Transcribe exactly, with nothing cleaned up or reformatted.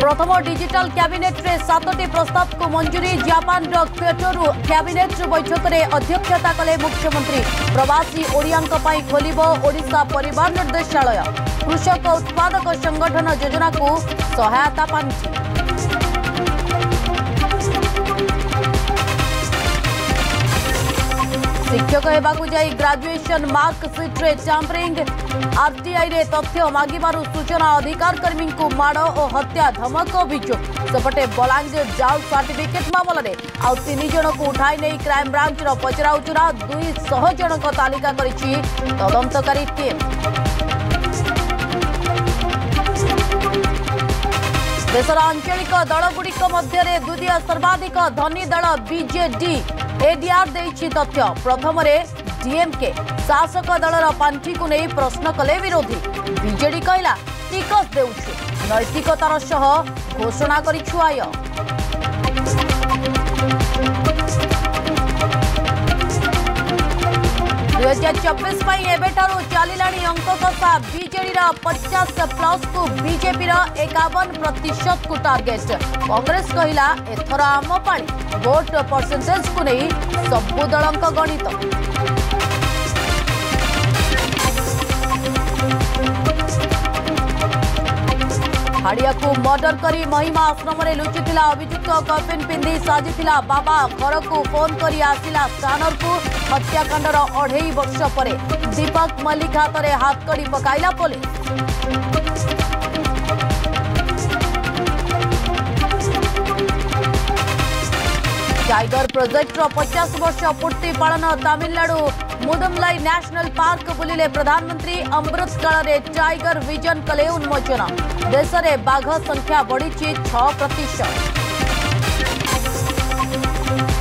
प्रथम digital cabinet रे सातटी प्रस्ताव को मंजूरी। जापान क्योटोरू कैबिनेट बैठक में अध्यक्षता कले मुख्यमंत्री। प्रवासी ओडियां खोलिब ओडिशा परिवार निर्देशालय। कृषक उत्पादक संगठन योजना को सहायता पांची। शिक्षक होगाकू जाई ग्रेजुएशन मार्कसीट रे टैंपरिंग। आरटीआई रे तथ्य मागिबारु सूचना अधिकार कर्मी को माड़ और हत्या धमक अभियोग। सेपटे बलांगीर जाल सर्टिफिकेट मामलें आउ तीन जन को उठाई नहीं क्राइम ब्रांच पचराउचरा। दुई सौ जन तालिका करिछि तदंतकारी टीम। देशर आंचलिक दलगुड़िक मध्य द्वितीय सर्वाधिक धनी दल बीजेडी एडीआर देछि तथ्य। प्रथम डीएमके शासक दलर पांठी को नहीं प्रश्न कले विरोधी। बीजेडी कहला टिकस देउछु नैतिकतार सह घोषणा करिछु आय। दुई हजार चौबीस एबेठारू चलिलाणी अंक कषा। बीजेडी पचास प्लस को बीजेपी एकावन प्रतिशत को टार्गेट। कांग्रेस कहला एथर आम पाली वोट परसेंटेज को नहीं सबु दलक गणित। हाड़िया को मर्डर करी महिमा आश्रम में लुचिथिला अभियुक्त। कफिन पिंधि साजिथिला बाबा। घर को फोन करी आसिला स्कानर को। हत्याकांडर अढ़ई वर्ष पर दीपक मल्लिक हाथ में हाथकड़ी पकाइला पुलिस। टाइगर प्रोजेक्ट पचास वर्ष पूर्ति पालन। तमिलनाडु मुदुमलाई नेशनल पार्क बुलिले प्रधानमंत्री। अमृत काल में टाइगर विजन कले उन्मोचन। देश में बाघ संख्या बढ़ी छह प्रतिशत।